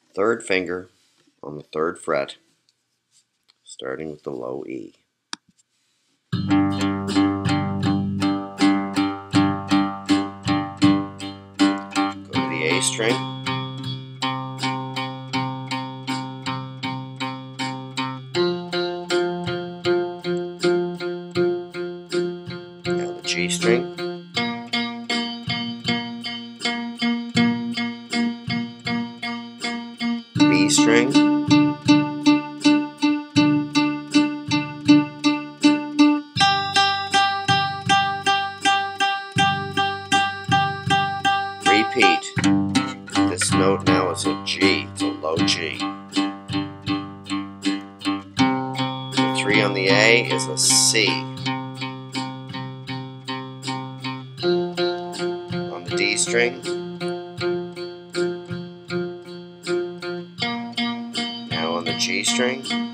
third finger on the 3rd fret, starting with the low E. Go to the A string, now the G string, B string, repeat. This note now is a G, it's a low G. The 3 on the A is a C. On the D string, now on the G string,